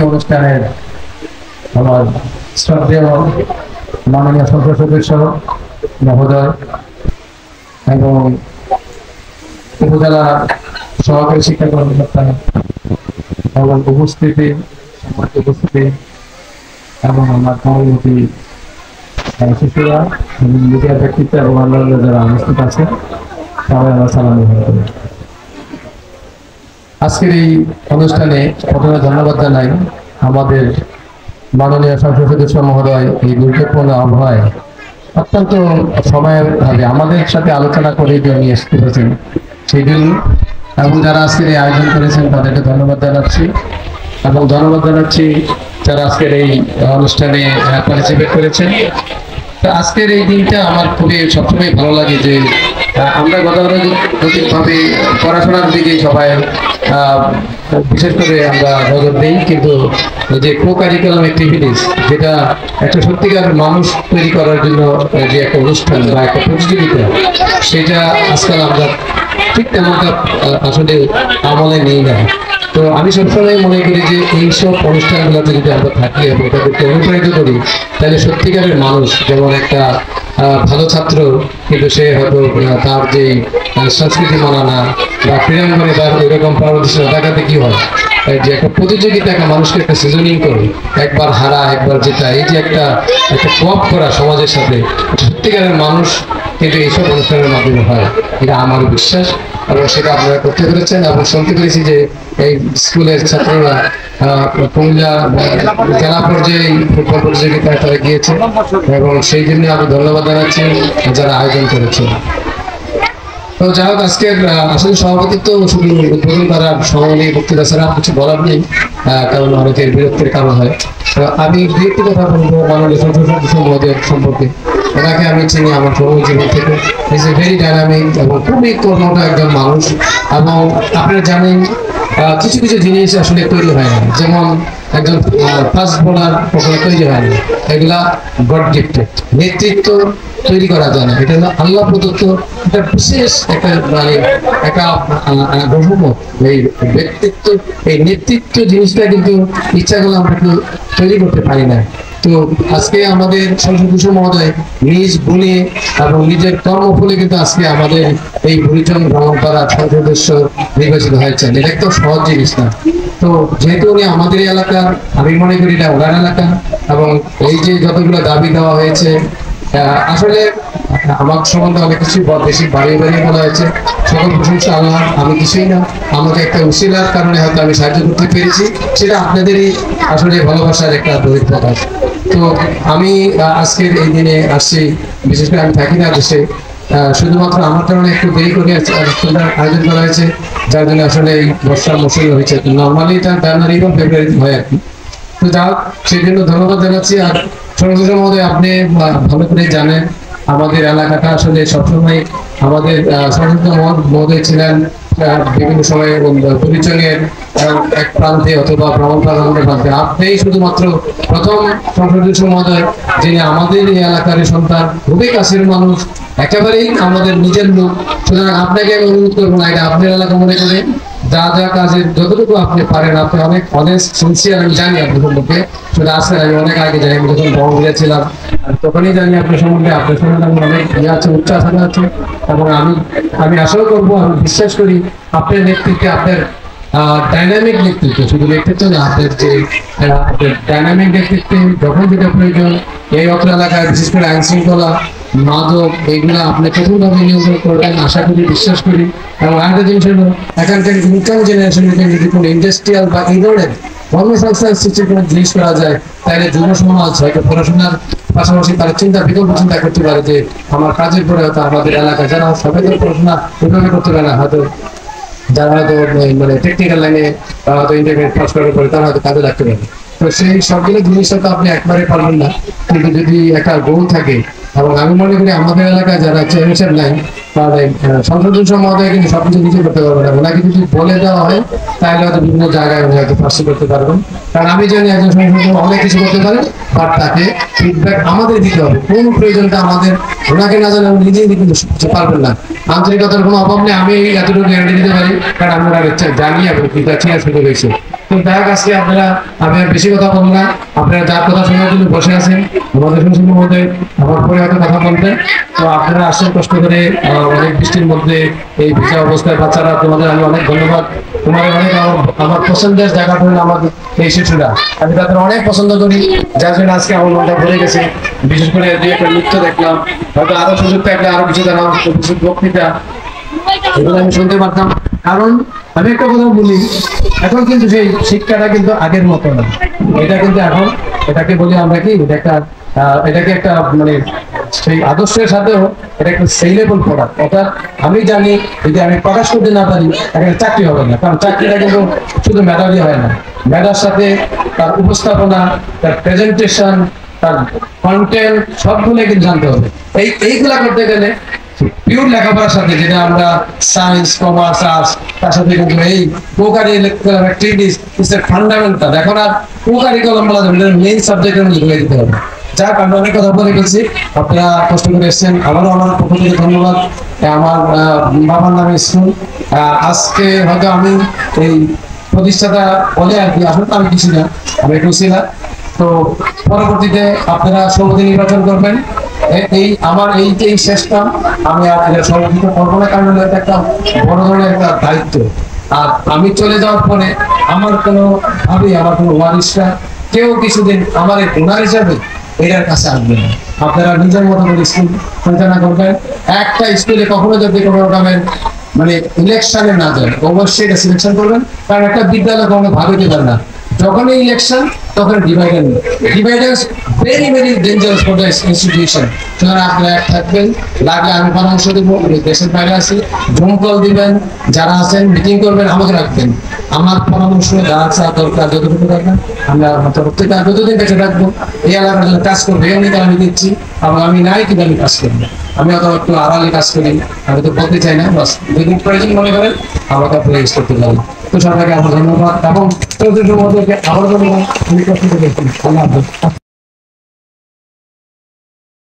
অনুষ্ঠানের আমার শ্রদ্ধেয় মাননীয় সংসদ সদস্য মহোদয় এবং উপজেলা সহকারী শিক্ষা কর্মকর্তা এবং উপস্থিতি এবং আমার কমিউনিটি শিশুরা মিডিয়া ব্যক্তিত্ব এবং অন্যান্য যারা উপস্থিত আছে সবাই আমার সালাম গ্রহণ করি। আজকের এই অনুষ্ঠানে প্রথমে ধন্যবাদ জানাই আমাদের মাননীয় সংসদ সদস্য মহোদয় এই গুরুত্বপূর্ণ আবহাওয়ায় অত্যন্ত সময়ের ভাবে আমাদের সাথে আলোচনা করে নিয়ে এসেছেন সেই জন্য, এবং যারা আজকের এই আয়োজন করেছেন তাদেরকে ধন্যবাদ জানাচ্ছি এবং ধন্যবাদ জানাচ্ছি যারা আজকের এই অনুষ্ঠানে পার্টিসিপেট করেছেন। তো আজকের এই দিনটা আমার খুবই সবসময় ভালো লাগে যে আমরা গতানুগতিকভাবে পড়াশোনার দিকে সবাই বিশেষ করে আমরা নজর দিই, কিন্তু যে কো কারিকুলাম অ্যাক্টিভিটিস যেটা একটা সত্যিকার মানুষ তৈরি করার জন্য যে একটা অনুষ্ঠান বা একটা প্রতিযোগিতা, সেটা আজকাল আমরা ঠিক তেমনটা আসলে আমলে নেই না। তো আমি সবসময় মনে করি যে এইসব অনুষ্ঠানগুলোতে যদি আমরা থাকি এবং তাদেরকে অনুপ্রাণিত করি, তাহলে সত্যিকারের মানুষ যেমন একটা ভালো ছাত্র, কিন্তু সে হয়তো তার যে সংস্কৃতি মানানা বা ক্রীড়াঙ্গনে তার এরকম পারদর্শিতা দেখাতে কি হয়, যে একটা প্রতিযোগিতা একটা মানুষকে একটা সিজনিং করে একবার হারা একবার জেতা, এই যে একটা কোঅপ করা সমাজের সাথে, সত্যিকারের মানুষ কিন্তু এইসব অনুষ্ঠানের মাধ্যমে হয়, এটা আমার বিশ্বাস এবং সেটা আপনারা করতে পেরেছেন। এবং শুনতে পেরেছি যে এই স্কুলের ছাত্ররা কুমিল্লা জেলা পর্যায়ে ফুটবল প্রতিযোগিতায় তারা গিয়েছে এবং সেই জন্য আমি ধন্যবাদ জানাচ্ছি যারা আয়োজন করেছেন। তো যাই হোক, আজকের আসলে সভাপতিত্ব শুধু উদ্বোধন করার সমানে বক্তৃতা ছাড়া কিছু বলার নেই, কারণ অনেকের বিরক্তির কারণ হয়। তো আমি বিরক্তি কথা বলবো মাননীয় সংসদ সদস্য মহোদয় সম্পর্কে। ওনাকে আমি চিনি আমার কর্মজীবন থেকে, ইজ এ ভেরি ডাইনামিক এবং খুবই কর্মঠ একজন মানুষ। এবং আপনারা জানেন কিছু কিছু জিনিস আসলে তৈরি হয় না, যেমন একজন ফাস্ট বোলার কখনো তৈরি হয় না, এগুলা গড গিফটেড। নেতৃত্ব তৈরি করা যায় না, এটা হলো আল্লাহ প্রদত্ত একটা বিশেষ একটা মানে একটা বহুমত। এই ব্যক্তিত্ব, এই নেতৃত্ব জিনিসটা কিন্তু ইচ্ছা করলে আমরা একটু তৈরি করতে পারি না। তো আজকে আমাদের সংসদ সদস্য মহোদয় নিজ গুণে এবং নিজের কর্মফলে কিন্তু আজকে আমাদের এই বুড়িচং ব্রাহ্মণপাড়া সংসদ সদস্য নির্বাচিত হয়েছেন, এটা একটা সহজ জিনিস না। তো যেহেতু উনি আমাদের এলাকার, আমি মনে করি এটা ওনার এলাকা, এবং এই যে যতগুলো দাবি দেওয়া হয়েছে আসলে আমার সম্বন্ধে অনেক কিছু বেশি বাড়িয়ে বাড়িয়ে বলা হয়েছে, সকল প্রশংসা আল্লাহ। আমি কিছুই না, আমাকে একটা উশিলার কারণে হয়তো আমি সাহায্য করতে পেরেছি, সেটা আপনাদেরই আসলে ভালোবাসার একটা বহিঃপ্রকাশ আছে। তো আমি আজকের এই দিনে আসছি, বিশেষ করে আমি থাকি না দেশে, শুধুমাত্র আমার কারণে একটু দেরি করে আয়োজন করা হয়েছে, যার জন্য আসলে এই বর্ষার মৌসুমে হয়েছে। নর্মালি এটা জানুয়ারি বা ফেব্রুয়ারিতে হয় আর কি। তো যাই হোক, সেই জন্য ধন্যবাদ জানাচ্ছি। আর সংসদ মহোদয়, আপনি ভালো করে জানেন আমাদের এলাকাটা আসলে সবসময় আমাদের সংসদ মহোদয় ছিলেন বিভিন্ন সময়ে পরিচয়ের এক প্রান্তে অথবা ব্রাহ্মণপাড়া প্রান্তে। আপনি শুধুমাত্র প্রথম সংসদ মহোদয় যিনি আমাদের এই এলাকার সন্তান, খুবই কাছের মানুষ, একেবারেই আমাদের নিজের লোক। সুতরাং আপনাকে আমি অনুরোধ করবো না, এটা আপনার এলাকা মনে করে যা যা কাজের যতটুকু আপনি পারেন, আপনি অনেক অনেস্ট সিনসিয়ার, আমি জানি আপনার সম্পর্কে। শুধু আসেন, আমি অনেক আগে জানি, আমি যখন বঙ্গলে ছিলাম তখনই জানি আপনার সম্বন্ধে আমি অনেক ইয়ে আছে, উচ্চ আশা আছে। এবং আমি আশাও করবো, আমি বিশ্বাস করি আপনার নেতৃত্বে, আপনার ডাইনামিক নেতৃত্ব, শুধু নেতৃত্ব না, আপনার যে ডাইনামিক নেতৃত্বে যখন যেটা প্রয়োজন এই অত্র এলাকায়, বিশেষ করে আইন শৃঙ্খলা, মাদক, এইগুলো আপনি কঠোরভাবে নিয়ন্ত্রণ করবেন আশা করি, বিশ্বাস করি। এবং আরেকটা জিনিস হলো, এখানকার ইনকাম জেনারেশনকে যদি কোনো ইন্ডাস্ট্রিয়াল বা এই ধরনের কর্মসংস্থান সৃষ্টির কোনো জিনিস করা যায়, তাহলে যুব সমাজ হয়তো পড়াশোনার পাশাপাশি তারা বিকল্প চিন্তা করতে পারে যে আমার কাজের পরে হয়তো আমাদের এলাকায় যারা সবাই তো পড়াশোনা ওইভাবে করতে পারে না, হয়তো যারা হয়তো মানে টেকনিক্যাল লাইনে হয়তো ইন্টারমিডিয়েট পাস করার পরে তারা হয়তো কাজে লাগতে পারে। তো সেই সবগুলো জিনিসটা তো আপনি একবারে পারবেন না, কিন্তু যদি একটা গোল থাকে। এবং আমি মনে করি আমাদের এলাকায় যারা চেয়ারম্যান নাই, তাহলে সংসদ সদস্য মহোদয় কিন্তু সবকিছু নিজে করতে পারবে না, ওনাকে যদি বলে দেওয়া হয় তাহলে হয়তো বিভিন্ন জায়গায় উনি হয়তো পার্সি করতে পারবেন। কারণ আমি জানি একজন সংসদ অনেক কিছু করতে পারে, বাট তাকে ফিডব্যাক আমাদের দিতে হবে। কোন প্রয়োজনটা আমাদের ওনাকে না জানে নিজেই কিন্তু পারবেন না। আন্তরিকতার কোনো অভাব নেই, আমি এতটুকু গ্যারান্টি দিতে পারি, কারণ আমি ওনার জানি এবং ঠিক আছে রয়েছে। তো যাই হোক, আজকে আপনারা, আমি আর বেশি কথা বলবো না, আপনারা যার কথা শোনার জন্য বসে আছেন, আমাদের সংসদের মধ্যে আমার পরে হয়তো কথা বলতে, তো আপনারা আসছেন কষ্ট করে অনেক বৃষ্টির মধ্যে এই ভিজা অবস্থায়। বাচ্চারা, তোমাদের আমি অনেক ধন্যবাদ। তোমাদের অনেক আমার পছন্দের জায়গা হলেন আমাদের এই শিশুরা, আমি তাদের অনেক পছন্দ করি, যার জন্য আজকে আমার মনটা ভরে গেছে। বিশেষ করে দুই একটা নৃত্য দেখলাম, হয়তো আরো সুযোগ থাকলে আরো কিছু দেখাম, কিছু বক্তৃতা এগুলো আমি শুনতে পারতাম। কারণ আমি একটা কথা বলি, এখন কিন্তু সেই শিক্ষাটা কিন্তু আগের মতো না। এটা কিন্তু এখন এটাকে বলি আমরা কি, এটাকে একটা মানে সেই আদর্শের সাথেও এটা একটা সেইলেবল প্রোডাক্ট। অর্থাৎ আমি জানি যদি আমি প্রকাশ করতে না পারি একটা চাকরি হবে না, কারণ চাকরিটা কিন্তু শুধু মেধাবী হয় না, মেধার সাথে তার উপস্থাপনা, তার প্রেজেন্টেশন, তার কন্টেন্ট সবগুলো কিন্তু জানতে হবে। এইগুলা করতে গেলে পিওর লেখাপড়ার সাথে, যেটা আমরা সায়েন্স, কমার্স, আর্টস, তার সাথে কিন্তু এই co-curriculum activities is a fundamental. এখন আর কো-কারিকুলাম বলা যাবে, মেইন সাবজেক্টের মধ্যে ঢুকে দিতে হবে। যাক, আমরা অনেক কথা বলে গেছি, আপনারা কষ্ট করে এসেছেন, আমারও আমার পক্ষ থেকে ধন্যবাদ। আমার বাবার নামে স্কুল, আজকে হয়তো আমি এই প্রতিষ্ঠাতা বলে আর কি, আসলে আমি কিছু না, আমি একটু ছিলাম। তো পরবর্তীতে আপনারা সভাপতি নির্বাচন করবেন। এই আমার এই শেষটা আমি আর সভাপতি করবো না, কারণ এটা একটা বড় ধরনের একটা দায়িত্ব। আর আমি চলে যাওয়ার পরে আমার কোনো ওয়ারিশরা কেউ কিছুদিন আমার এই ওনার হিসাবে এটার কাছে আসবে না। আপনারা নিজের মতো করে স্কুল পরিচালনা করবেন। একটা স্কুলে কখনো যদি কোনো রকমের মানে ইলেকশনে না যায়, অবশ্যই এটা সিলেকশন করবেন, কারণ একটা বিদ্যালয় কখনো ভাগ হতে পারে না। যখনই ইলেকশন তখন dividends very very dangerous for the institution. সুতরাং আপনারা এক থাকবেন, লাগলে আমি পরামর্শ দেবো, দেশের বাইরে আছি, জুম কল দিবেন, যারা আছেন মিটিং করবেন, আমাকে রাখবেন। আমার পরামর্শ যা আছে দরকার যতটুকু দরকার আমরা প্রত্যেকটা যতদিন বেঁচে থাকবো এই এলাকার জন্য কাজ করবো, এই অঙ্গীকার আমি দিচ্ছি। এবং আমি নাই কিন্তু আমি কাজ করবো, আমি অত একটু আড়ালে কাজ করি, আমি তো বলতে চাই না, বাস যদি প্রয়োজন মনে করেন আমাকে আপনারা ইউজ করতে পারেন। তো সবাইকে আমার ধন্যবাদ এবং চৌধুরীর মধ্যে আবার বলবো আমি কষ্ট করছি। আল্লাহ হাফেজ।